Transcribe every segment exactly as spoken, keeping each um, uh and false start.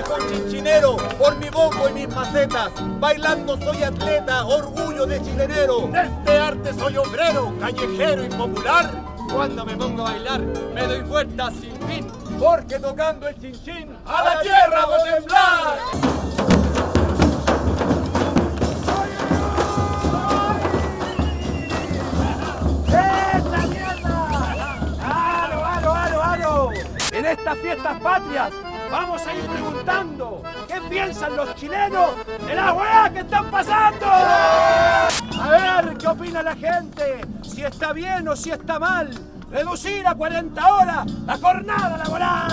viejo chinchinero, por mi bombo y mis macetas, bailando soy atleta, orgullo de chilenero. De este arte soy obrero, callejero y popular. Cuando me pongo a bailar, me doy vueltas sin fin, porque tocando el chinchín, a la tierra voy a temblar. En estas fiestas patrias vamos a ir preguntando qué piensan los chilenos de las weas que están pasando. A ver qué opina la gente, si está bien o si está mal reducir a cuarenta horas la jornada laboral.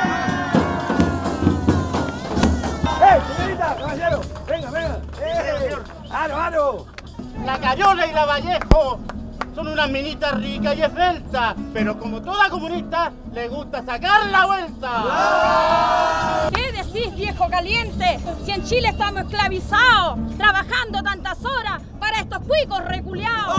¡Eh, señorita, caballero! ¡Venga, venga! ¡Eh! ¡Aro, aro! La Cayola y la Vallejo son unas minitas ricas y esbeltas, pero como toda comunista, le gusta sacar la vuelta. ¿Qué decís, viejo caliente? Si en Chile estamos esclavizados, trabajando tantas horas para estos cuicos reculeados.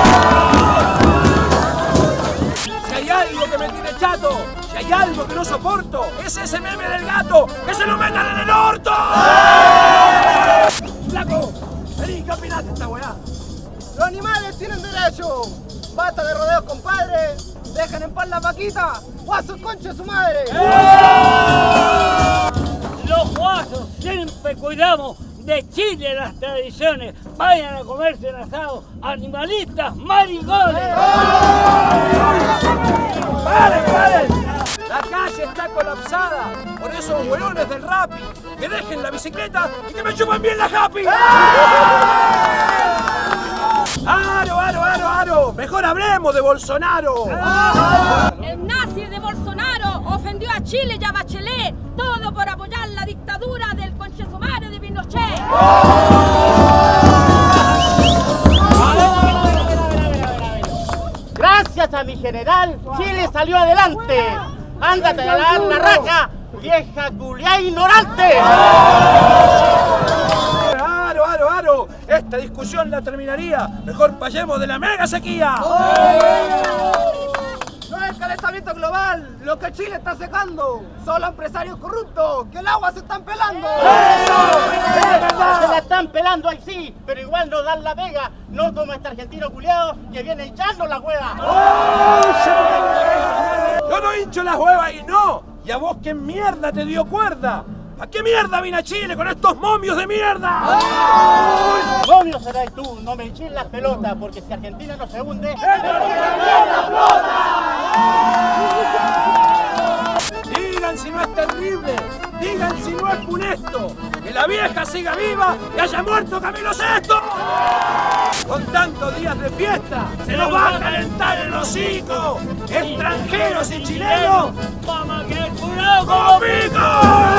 Si hay algo que me tiene chato, si hay algo que no soporto, es ese meme del gato, ¡que se lo metan en el orto! ¡Flaco! Vení, ¿qué opinás de esta weá? Los animales tienen derecho. Basta de rodeos, compadre. Dejen en paz la vaquita. ¡Guasos, concha de su madre! ¡Eh! Los guasos siempre cuidamos de Chile las tradiciones. Vayan a comerse el asado, animalistas, maricones. ¡Eh! ¡Paren, paren! La calle está colapsada por esos hueones del Rappi. Que dejen la bicicleta y que me chupan bien la Happy. ¡Eh! ¡Aro, aro, aro, aro! ¡Mejor hablemos de Bolsonaro! El nazi de Bolsonaro ofendió a Chile y a Bachelet, todo por apoyar la dictadura del conchesumare de Pinochet. Gracias a mi general, Chile salió adelante. ¡Ándate a dar la raja, vieja culia ignorante! ¡Aro, aro, aro! Esta discusión la terminaría. Mejor vayamos de la mega sequía. No es el calentamiento global lo que Chile está secando. Son los empresarios corruptos que el agua se están pelando. Se la están pelando ahí sí, pero igual nos dan la pega, no como este argentino culiado que viene hinchando la hueva. Yo no hincho las huevas y no. ¿Y a vos qué mierda te dio cuerda? ¿A qué mierda vine a Chile con estos momios de mierda? Momio serás tú, no me hinches las pelotas, porque si Argentina no se hunde... Digan si no es terrible, digan si no es funesto, que la vieja siga viva y haya muerto Camilo sexto. Con tantos días de fiesta, se nos va a calentar el hocico. Extranjeros y chilenos, vamos a quedar curados como pico.